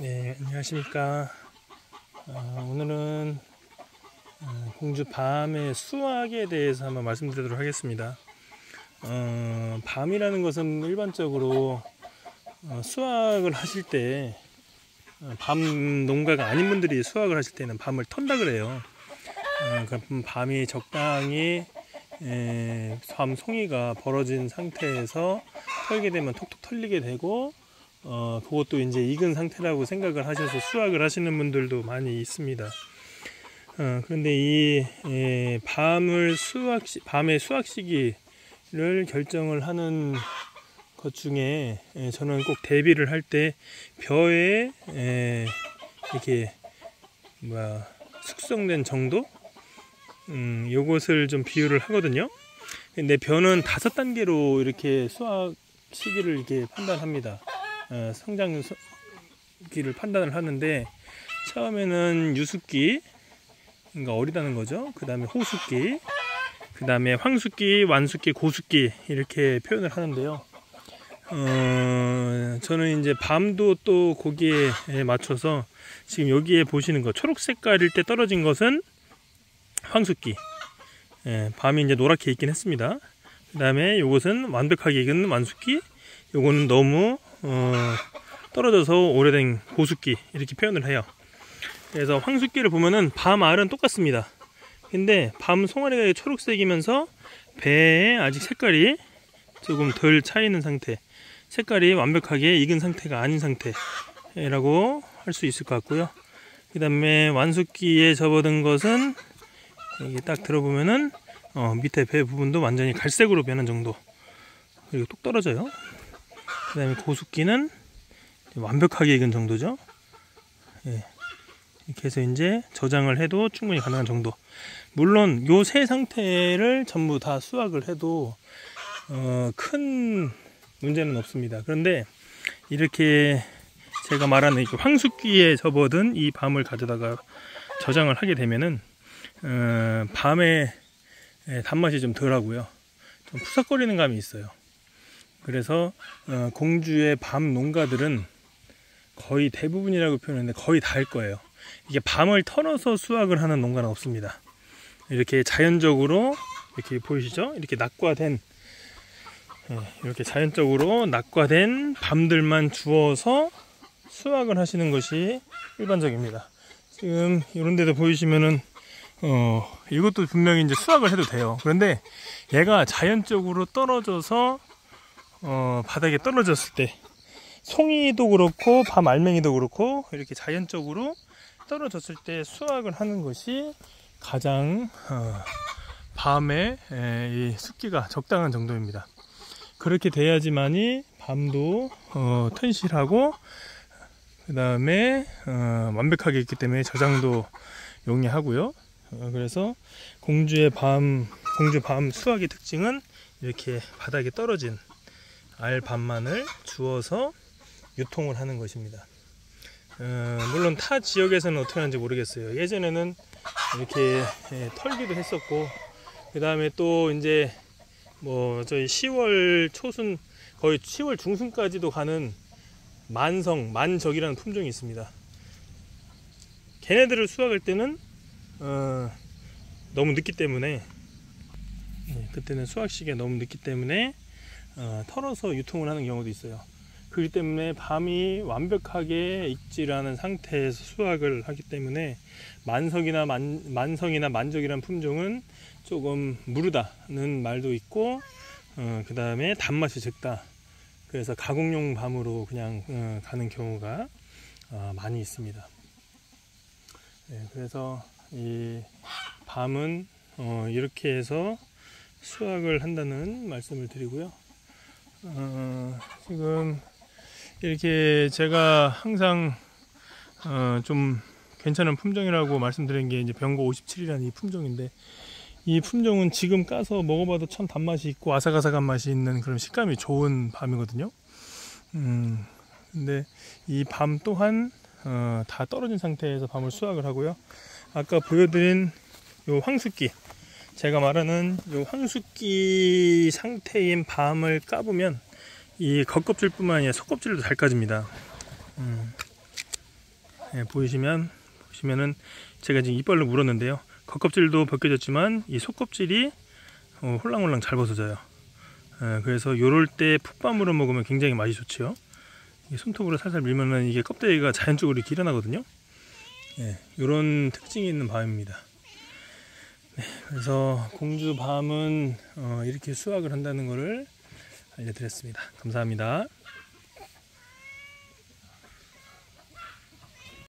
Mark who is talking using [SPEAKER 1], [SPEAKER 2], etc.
[SPEAKER 1] 네, 안녕하십니까. 오늘은 공주 밤의 수확에 대해서 한번 말씀드리도록 하겠습니다. 밤이라는 것은 일반적으로 수확을 하실 때 밤 농가가 아닌 분들이 수확을 하실 때는 밤을 턴다 그래요. 그럼 밤이 적당히 밤 송이가 벌어진 상태에서 털게 되면 톡톡 털리게 되고 그것도 이제 익은 상태라고 생각을 하셔서 수확을 하시는 분들도 많이 있습니다. 그런데 이 밤의 수확 시기를 결정을 하는 것 중에 저는 꼭 대비를 할 때 벼에 이렇게 숙성된 정도 요것을 좀 비유를 하거든요. 근데 벼는 5단계로 이렇게 수확 시기를 이렇게 판단합니다. 성장 시기를 판단을 하는데, 처음에는 유숙기, 그러니까 어리다는 거죠. 그 다음에 호숙기, 그 다음에 황숙기, 완숙기, 고숙기 이렇게 표현을 하는데요. 저는 이제 밤도 또 거기에 맞춰서 지금 여기에 보시는 거 초록 색깔일 때 떨어진 것은 황숙기, 밤이 이제 노랗게 익긴 했습니다. 그 다음에 요것은 완벽하게 익은 완숙기, 요거는 너무 떨어져서 오래된 고숙기 이렇게 표현을 해요. 그래서 황숙기를 보면은 밤 알은 똑같습니다. 근데 밤 송아리가 초록색이면서 배에 아직 색깔이 조금 덜 차있는 상태, 색깔이 완벽하게 익은 상태가 아닌 상태라고 할 수 있을 것 같고요. 그 다음에 완숙기에 접어든 것은 이게 딱 들어보면은 밑에 배 부분도 완전히 갈색으로 변한 정도, 그리고 뚝 떨어져요. 그 다음에 고숙기는 완벽하게 익은 정도죠. 이렇게 해서 이제 저장을 해도 충분히 가능한 정도. 물론 요 세 상태를 전부 다 수확을 해도 큰 문제는 없습니다. 그런데 이렇게 제가 말하는 황숙기에 접어든 이 밤을 가져다가 저장을 하게 되면은 밤에 단맛이 좀 덜하고요, 좀 푸석거리는 감이 있어요. 그래서 공주의 밤 농가들은 거의 대부분이라고 표현했는데 거의 다일 거예요. 이게 밤을 털어서 수확을 하는 농가는 없습니다. 이렇게 자연적으로, 이렇게 보이시죠? 이렇게 낙과된, 이렇게 자연적으로 낙과된 밤들만 주워서 수확을 하시는 것이 일반적입니다. 지금 이런 데도 보이시면은 이것도 분명히 이제 수확을 해도 돼요. 그런데 얘가 자연적으로 떨어져서 바닥에 떨어졌을 때, 송이도 그렇고 밤 알맹이도 그렇고 이렇게 자연적으로 떨어졌을 때 수확을 하는 것이 가장 밤에 이 습기가 적당한 정도입니다. 그렇게 돼야지만이 밤도 튼실하고, 그 다음에 완벽하게 있기 때문에 저장도 용이하고요. 그래서 공주 밤 수확의 특징은 이렇게 바닥에 떨어진 알 밤만을 주워서 유통을 하는 것입니다. 물론 타 지역에서는 어떻게 하는지 모르겠어요. 예전에는 이렇게 털기도 했었고, 그 다음에 또 이제 저희 10월 초순, 거의 10월 중순까지도 가는 만적이라는 품종이 있습니다. 걔네들을 수확할 때는 너무 늦기 때문에, 그때는 수확 시기가 너무 늦기 때문에 털어서 유통을 하는 경우도 있어요. 그렇기 때문에 밤이 완벽하게 익지 않은 상태에서 수확을 하기 때문에 만성이나 만적이라는 품종은 조금 무르다는 말도 있고, 그 다음에 단맛이 적다. 그래서 가공용 밤으로 그냥 가는 경우가 많이 있습니다. 그래서 이 밤은 이렇게 해서 수확을 한다는 말씀을 드리고요. 지금 이렇게 제가 항상 좀 괜찮은 품종이라고 말씀드린 게 이제 병고 57이라는 이 품종인데, 이 품종은 지금 까서 먹어봐도 참 단맛이 있고 아삭아삭한 맛이 있는 그런 식감이 좋은 밤이거든요. 근데 이 밤 또한 다 떨어진 상태에서 밤을 수확을 하고요. 아까 보여드린 요 황숙기, 제가 말하는 요 황숙기 상태인 밤을 까보면 이 겉껍질뿐만 아니라 속껍질도 잘 까집니다. 예, 보시면은 제가 지금 이빨로 물었는데요. 겉껍질도 벗겨졌지만 이 속껍질이 홀랑홀랑 잘 벗어져요. 그래서 요럴 때 풋밤으로 먹으면 굉장히 맛이 좋죠. 손톱으로 살살 밀면은 이게 껍데기가 자연적으로 이렇게 일어나거든요. 예, 요런 특징이 있는 밤입니다. 네, 그래서 공주 밤은 이렇게 수확을 한다는 것을 알려드렸습니다. 감사합니다.